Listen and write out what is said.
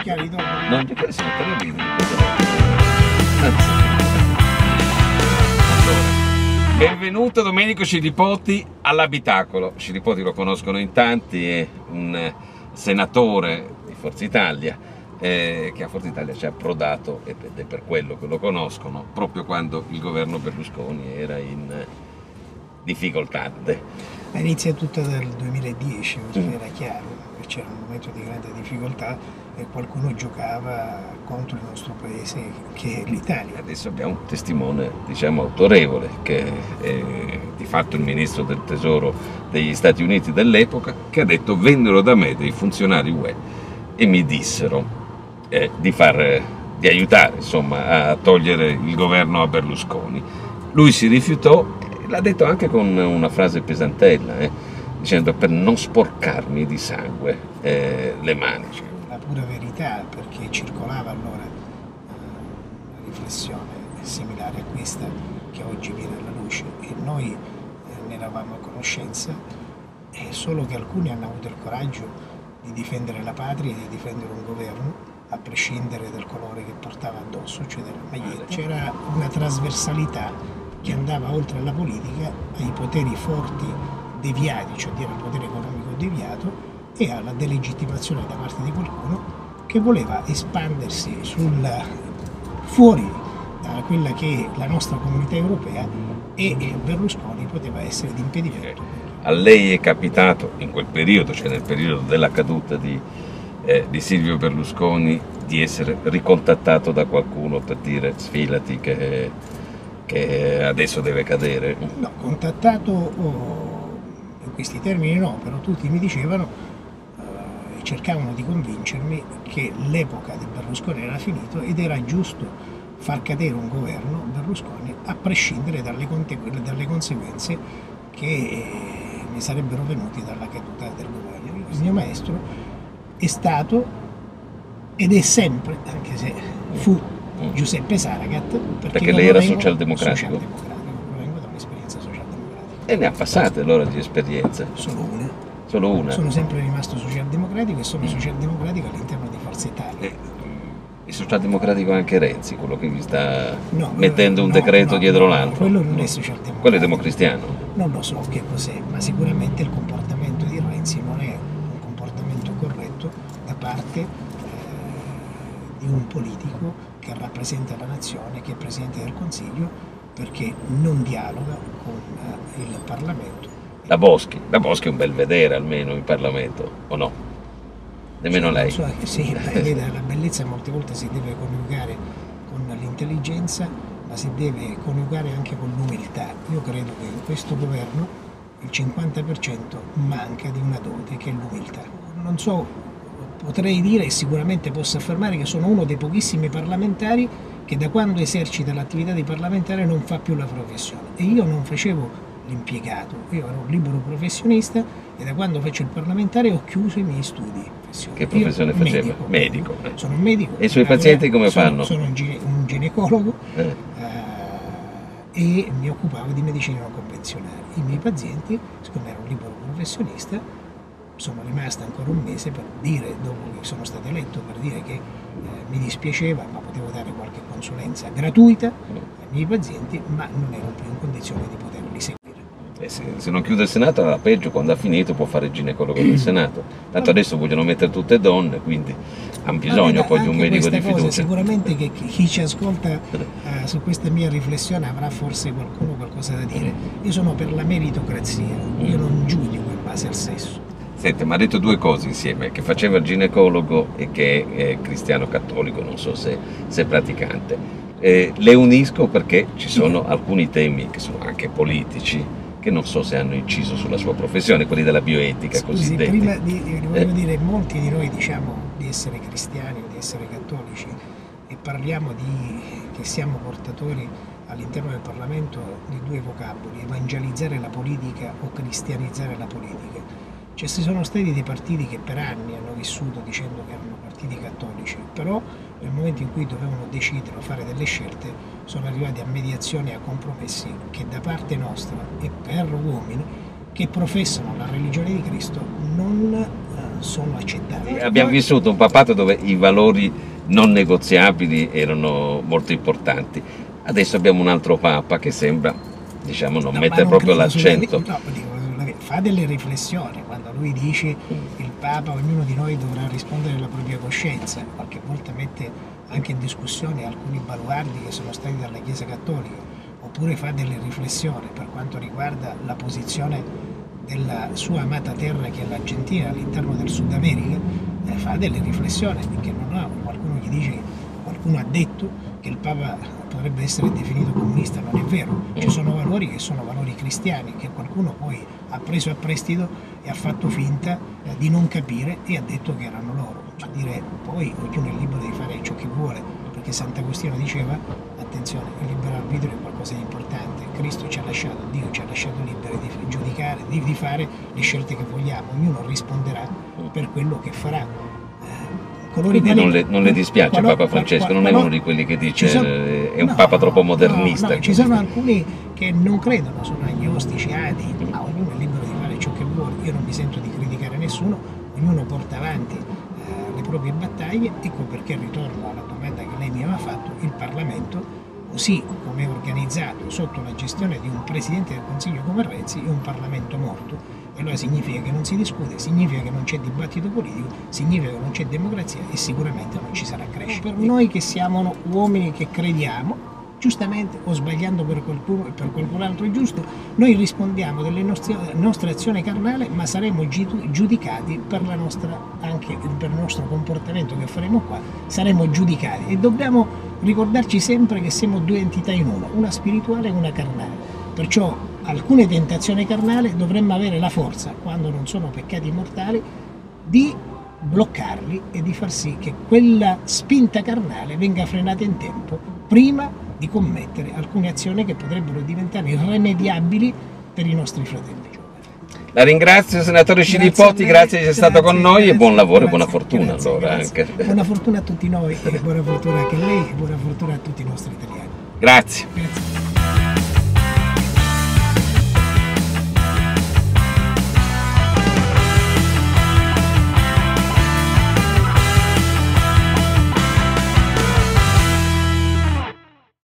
occhiali dopo. Non gli occhiali si mettono lì. Anzi. Allora, benvenuto Domenico Scilipoti all'Abitacolo. Scilipoti lo conoscono in tanti, è un senatore di Forza Italia che a Forza Italia ci ha approdato, ed è per quello che lo conoscono, proprio quando il governo Berlusconi era in difficoltà. Inizia tutto dal 2010, perché era chiaro che c'era un momento di grande difficoltà e qualcuno giocava contro il nostro paese, che è l'Italia. Adesso abbiamo un testimone, diciamo, autorevole, che è di fatto il ministro del tesoro degli Stati Uniti dell'epoca, che ha detto: vennero da me dei funzionari UE e mi dissero di aiutare, insomma, a togliere il governo a Berlusconi. Lui si rifiutò, l'ha detto anche con una frase pesantella, dicendo: per non sporcarmi di sangue le mani. La pura verità, perché circolava allora una riflessione similare a questa che oggi viene alla luce, e noi ne eravamo a conoscenza, solo che alcuni hanno avuto il coraggio di difendere la patria e di difendere un governo a prescindere dal colore che portava addosso, cioè della maglietta. C'era una trasversalità che andava oltre alla politica, ai poteri forti deviati, cioè dire al potere economico deviato, e alla delegittimazione da parte di qualcuno che voleva espandersi fuori da quella che è la nostra comunità europea, e Berlusconi poteva essere di impedimento. A lei è capitato in quel periodo, cioè nel periodo della caduta di Silvio Berlusconi, di essere ricontattato da qualcuno per dire: sfilati che adesso deve cadere? No, contattato in questi termini no, però tutti mi dicevano e cercavano di convincermi che l'epoca di Berlusconi era finita ed era giusto far cadere un governo Berlusconi a prescindere dalle conseguenze che ne sarebbero venute dalla caduta del governo. Il mio maestro è stato ed è sempre, anche se fu Giuseppe Saragat, perché lei era socialdemocratico. Vengo da un'esperienza socialdemocratica. E ne ha passate allora di esperienze? Solo una. Solo una? Sono sempre rimasto socialdemocratico e sono socialdemocratico all'interno di Forza Italia. Il socialdemocratico anche Renzi, quello che vi sta mettendo un decreto dietro l'altro? Quello non è socialdemocratico. Quello è democristiano? Non lo so che cos'è, ma sicuramente il comportamento di Renzi non è un comportamento corretto da parte di un politico che rappresenta la nazione, che è Presidente del Consiglio, perché non dialoga con il Parlamento. La Boschi è un bel vedere almeno in Parlamento, o no? Nemmeno lei? Sì, la bellezza molte volte si deve coniugare con l'intelligenza, ma si deve coniugare anche con l'umiltà. Io credo che in questo governo il 50% manca di una dote, che è l'umiltà. Non so, potrei dire e sicuramente posso affermare che sono uno dei pochissimi parlamentari che da quando esercita l'attività di parlamentare non fa più la professione. E io non facevo l'impiegato, io ero un libero professionista e da quando faccio il parlamentare ho chiuso i miei studi. Che professione faceva? Medico. Sono un medico. E i suoi pazienti come fanno? Sono un ginecologo e mi occupavo di medicina non convenzionale. I miei pazienti, siccome ero un libero professionista, sono rimasto ancora un mese per dire, dopo che sono stato eletto, per dire che mi dispiaceva, ma potevo dare qualche consulenza gratuita ai miei pazienti, ma non ero più in condizione di poterli seguire. Se non chiude il Senato, alla peggio, quando ha finito può fare il ginecologo del Senato. Tanto adesso vogliono mettere tutte donne, quindi hanno bisogno poi di un medico di fiducia. Sicuramente che chi ci ascolta su questa mia riflessione avrà forse qualcosa da dire. Io sono per la meritocrazia, io non giudico in base al sesso. Senti, mi ha detto due cose insieme: che faceva il ginecologo e che è cristiano cattolico, non so se è praticante. Le unisco perché ci sono alcuni temi che sono anche politici, che non so se hanno inciso sulla sua professione, quelli della bioetica cosiddetta. Prima voglio dire, molti di noi diciamo di essere cristiani o di essere cattolici e parliamo che siamo portatori all'interno del Parlamento di due vocaboli: evangelizzare la politica o cristianizzare la politica. Cioè, ci sono stati dei partiti che per anni hanno vissuto dicendo che erano partiti cattolici, però nel momento in cui dovevano decidere o fare delle scelte sono arrivati a mediazioni e a compromessi che da parte nostra e per uomini che professano la religione di Cristo non sono accettabili. Abbiamo vissuto un papato dove i valori non negoziabili erano molto importanti. Adesso abbiamo un altro Papa che sembra, diciamo, non mette proprio l'accento. Fa delle riflessioni quando lui dice il Papa, ognuno di noi dovrà rispondere alla propria coscienza, qualche volta mette anche in discussione alcuni baluardi che sono stati dalla Chiesa Cattolica, oppure fa delle riflessioni per quanto riguarda la posizione della sua amata terra che è l'Argentina all'interno del Sud America, fa delle riflessioni perché non ha, qualcuno gli dice, qualcuno ha detto che il Papa potrebbe essere definito comunista, non è vero, ci sono valori che sono valori cristiani che qualcuno poi ha preso a prestito e ha fatto finta di non capire e ha detto che erano loro, ma dire poi ognuno è libero di fare ciò che vuole, perché Sant'Agostino diceva attenzione, il libero arbitrio è qualcosa di importante, Cristo ci ha lasciato, Dio ci ha lasciato liberi di giudicare, di fare le scelte che vogliamo, ognuno risponderà per quello che farà. Quindi non le dispiace Papa Francesco, non è uno di quelli che dice è un Papa troppo modernista. No, ci sono alcuni che non credono, sono agnostici, atei, ma ognuno è libero di fare ciò che vuole, io non mi sento di criticare nessuno, ognuno porta avanti le proprie battaglie, ecco perché ritorno alla domanda che lei mi aveva fatto, il Parlamento, così come è organizzato sotto la gestione di un Presidente del Consiglio come Renzi, è un Parlamento morto. Allora significa che non si discute, significa che non c'è dibattito politico, significa che non c'è democrazia e sicuramente non ci sarà crescita. Per noi che siamo uomini che crediamo, giustamente o sbagliando per qualcuno e per qualcun altro è giusto, noi rispondiamo delle nostre azioni carnali, ma saremo giudicati per la nostra, anche per il nostro comportamento che faremo qua, saremo giudicati e dobbiamo ricordarci sempre che siamo due entità in uno, una spirituale e una carnale. Perciò alcune tentazioni carnali dovremmo avere la forza, quando non sono peccati mortali, di bloccarli e di far sì che quella spinta carnale venga frenata in tempo prima di commettere alcune azioni che potrebbero diventare irrimediabili per i nostri fratelli giovani. La ringrazio senatore Scilipoti, grazie di essere stato con noi e buon lavoro e buona fortuna allora anche. Buona fortuna a tutti noi e buona fortuna anche a lei e buona fortuna a tutti i nostri italiani. Grazie. Grazie.